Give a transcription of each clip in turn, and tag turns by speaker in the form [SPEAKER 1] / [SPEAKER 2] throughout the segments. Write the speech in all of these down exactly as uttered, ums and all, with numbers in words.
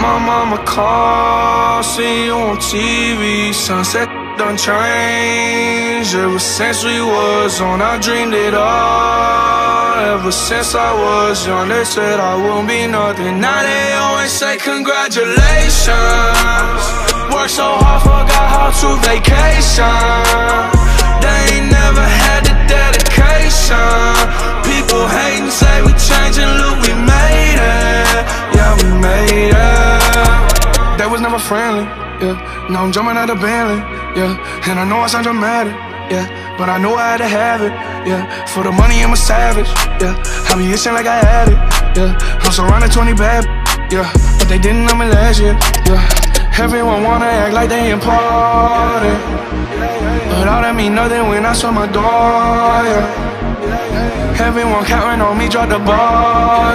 [SPEAKER 1] My mama called, see you on T V. Sunset done changed. Ever since we was on, I dreamed it all. Ever since I was young, they said I wouldn't be nothing. Now they always say congratulations. Worked so hard, forgot how to vacation. They ain't never had the dedication. People hate and say we changing, look, we made it. Yeah, we made it. They was never friendly, yeah. Now I'm jumping out of Bentley, yeah. And I know I sound dramatic, yeah, but I know I had to have it, yeah. For the money, I'm a savage, yeah. I be itching like I had it, yeah. I'm surrounded twenty bad, yeah, but they didn't know me last year, yeah. Everyone wanna act like they important, but all that mean nothing when I saw my door, yeah. Everyone counting on me, drop the ball,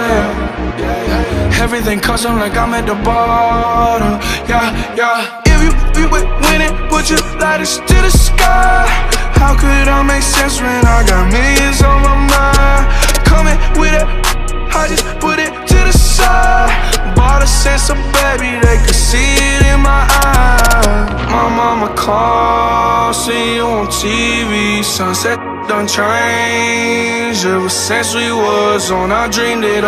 [SPEAKER 1] yeah. Everything custom like I'm at the bottom, yeah, yeah. If you be winning, put your lighters to the sky. How could I make sense when I got millions on my mind? Coming with it, I just put it to the side. Bought a sense of baby, they could see it in my eyes. My mama called, see you on T V. Sunset done changed. Ever since we was on, I dreamed it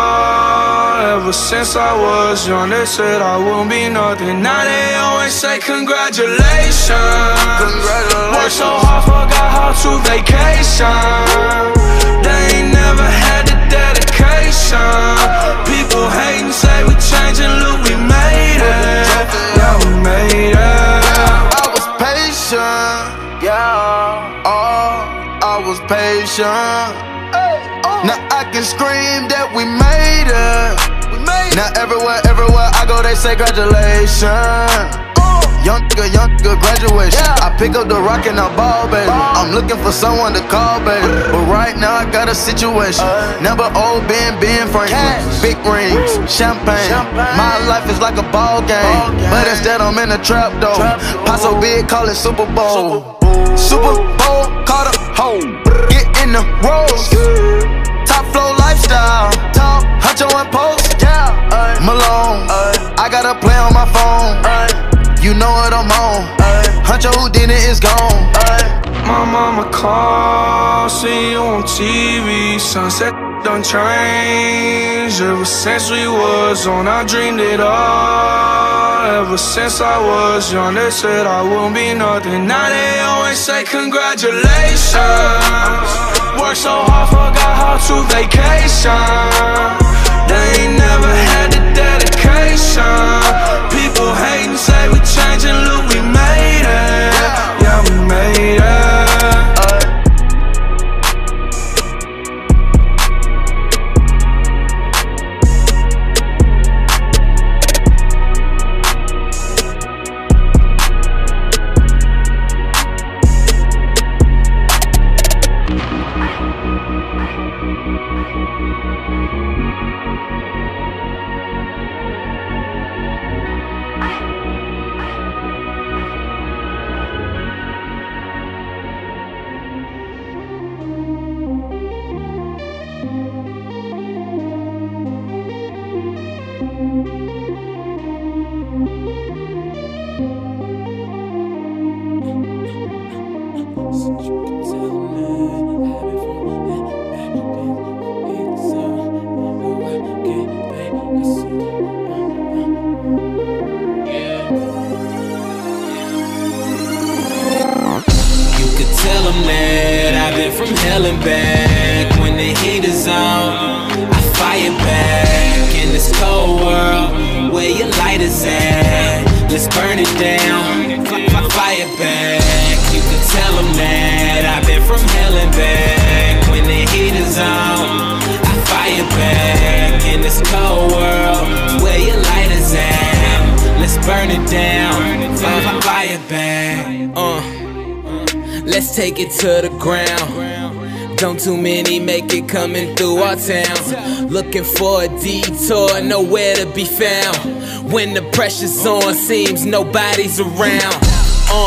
[SPEAKER 1] all. Ever since I was young, they said I wouldn't be nothing. Now they always say congratulations. Congratulations. Worked so hard, forgot how to vacation. They ain't never had the dedication. People hate and say we changing, look, we made it. Yeah, we made it.
[SPEAKER 2] I was patient, yeah. Oh, I was patient. Now I can scream that we made it. Now everywhere, everywhere I go, they say congratulations. Young nigga, young nigga, graduation. I pick up the rock and I ball, baby. I'm looking for someone to call, baby. But right now I got a situation. Never old Ben, Ben Franklin. Big rings, champagne. My life is like a ball game, but instead I'm in a trap though. Pot so big, call it Super Bowl. Super Bowl, call the hoe. Get in the rolls. Top flow lifestyle. Talk, Huncho and Post. Malone, I got a play on my phone. You know what I'm on. Huncho who did it is gone.
[SPEAKER 1] My mama called, see you on T V. Sunset done changed. Ever since we was on, I dreamed it all. Ever since I was young, they said I wouldn't be nothing. Now they always say congratulations. Worked so hard, forgot how to vacation. They ain't never had the dedication. People hate and say we changing, look, we made it. Yeah, we made it.
[SPEAKER 3] From hell and back, when the heat is on, I fire back in this cold world. Where your light is at, let's burn it down. Fire back, you can tell them that I've been from hell and back. When the heat is on, I fire back in this cold world. Where your light is at, let's burn it down. Fire back, uh. Let's take it to the ground. Don't too many make it coming through our town. Looking for a detour, nowhere to be found. When the pressure's on, seems nobody's around. Uh,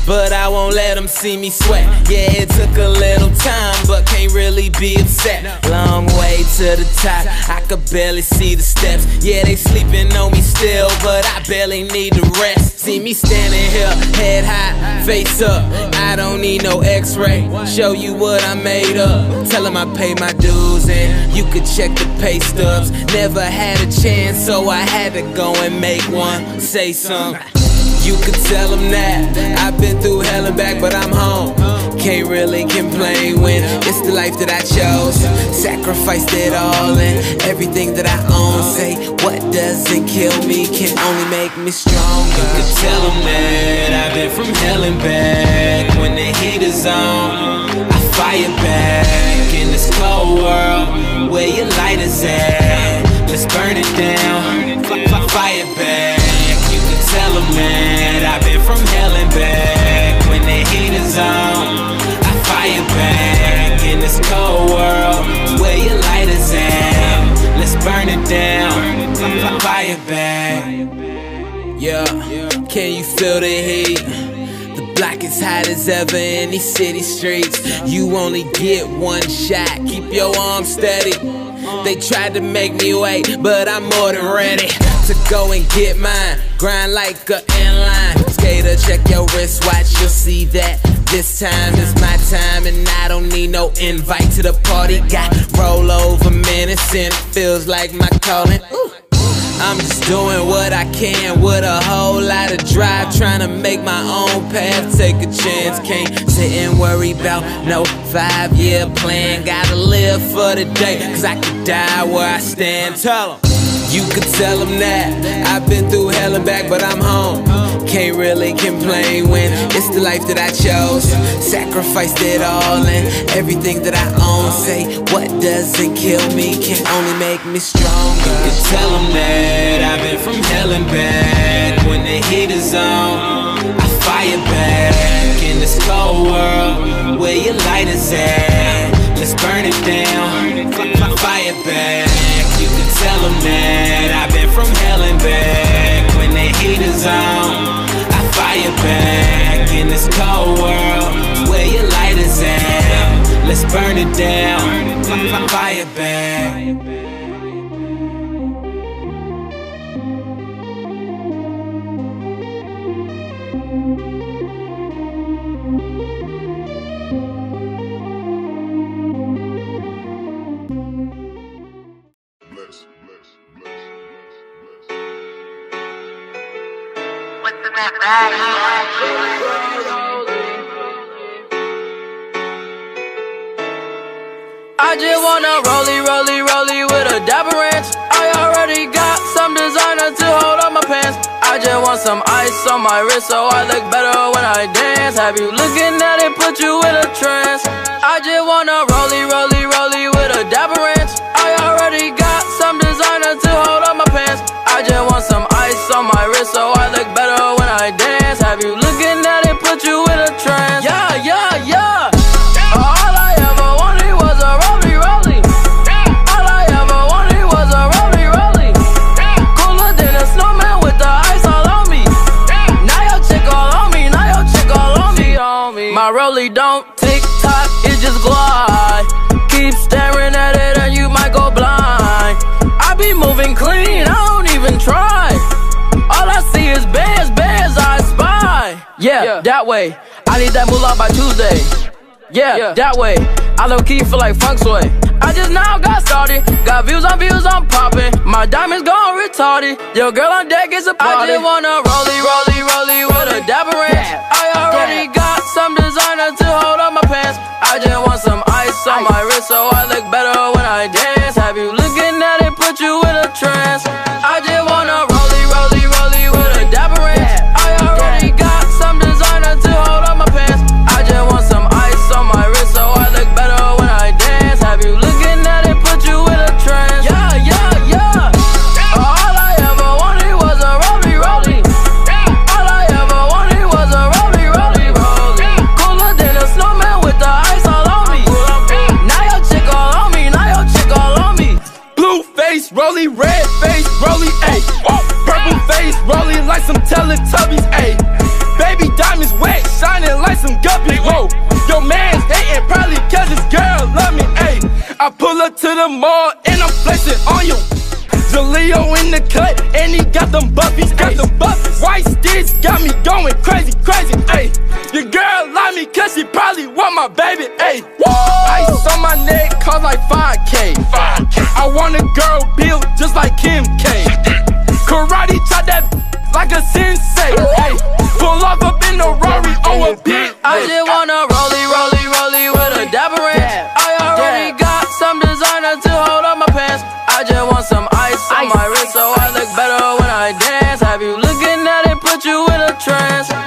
[SPEAKER 3] but I won't let them see me sweat. Yeah, it took a little time, but can't really be upset. Long way to the top, I could barely see the steps. Yeah, they sleeping on me still, but I barely need to rest. See me standing here, head high, face up. I don't need no x-ray, show you what I made up. Tell them I pay my dues and you could check the pay stubs. Never had a chance, so I had to go and make one. Say something. You could tell them that I've been through hell and back, but I'm home. Can't really complain when it's the life that I chose. Sacrificed it all and everything that I own. Say what doesn't kill me can only make me stronger. You could tell them that I've been from hell and back. When the heat is on, I fire back. In this cold world, where your light is at, let's burn it down, fire back. Tell them that I've been from hell and back. When the heat is on, I fire back. In this cold world, where your light is at, let's burn it down, fire back. Yeah, can you feel the heat? The block is hot as ever in these city streets. You only get one shot, keep your arms steady. They tried to make me wait, but I'm more than ready to go and get mine. Grind like a inline skater, check your wristwatch, you'll see that this time is my time. And I don't need no invite to the party. Got rollover minutes and it feels like my calling. Ooh. I'm just doing what I can with a whole lot of drive, trying to make my own path, take a chance. Can't sit and worry about no five-year plan. Gotta live for the day, cause I could die where I stand. Tell them. You could tell them that I've been through hell and back, but I'm home. Can't really complain when it's the life that I chose. Sacrificed it all and everything that I own. Say what doesn't kill me can only make me stronger. You could tell them that I've been from hell and back. When the heat is on, I fire back. In this cold world, where your light is at, let's burn it down, fire back. You could tell them that I've been from hell and back. When the heat is on, I fire back. In this cold world, where your light is at, let's burn it down, fire back.
[SPEAKER 4] I just wanna rollie, rollie, rollie with a dapper ranch. I already got some designer to hold on my pants. I just want some ice on my wrist so I look better when I dance. Have you looking at it, put you in a trance. I just wanna rollie, rollie, rollie with a dapper ranch. I already got some designer to hold on my pants. I just want some ice on my wrist so I look better when I dance. Have you looking at it, put you in a trance. Yeah, yeah, yeah. All I ever wanted was a rollie, rollie. All I ever wanted was a rollie, rollie. Cooler than a snowman with the ice all on me. Now your chick all on me, now your chick all on me, on me. My rollie don't tick tock, it just glide. Keep staring at it and you might go blind. I be moving clean, I don't even try. All I see is bands, bands I spy. Yeah, yeah, that way. I need that moolah by Tuesday. Yeah, yeah, that way. I low key feel like funk sway. I just now got started. Got views on views, I'm popping. My diamonds gone retarded. Your girl on deck is a party. I just wanna rollie, rollie, rollie with a dapper ranch. I already got some designer to hold on my pants. I just want some ice on my wrist so I look better when I dance. Have you looking at it, put you in a trance. I just wanna rollie, rollie, rollie with a dapper ranch. I already got some designer to hold on my pants. I just want some ice on my wrist so I look better when I dance. Have you looking at it, put you in a trance. Yeah, yeah, yeah. All I ever wanted was a rollie, rollie. All I ever wanted was a rollie, rollie, rollie. Cooler than a snowman with the ice all on me. Now your chick all on me, now your chick all on me.
[SPEAKER 5] Blue face, rollie, red face, rollie, ayy. Purple face, rollie like some Teletubbies, ayy. Baby diamonds wet, shining I pull up to the mall and I'm flexing on you. Jaleo in the cut, and he got them buffies, got them buffies. White sticks got me going crazy, crazy, ayy. Your girl like me cause she probably want my baby, ayy. Ice on my neck cost like five K. I want a girl built just like Kim K. Karate chop that like a sensei, ayy. Pull off up in the Rari on a big.
[SPEAKER 4] I just wanna rollie, rollie, rollie with a dapper ranch. I already got some designer to hold up my pants. I just want some ice on my wrist so I look better when I dance. Have you looking at it, put you in a trance.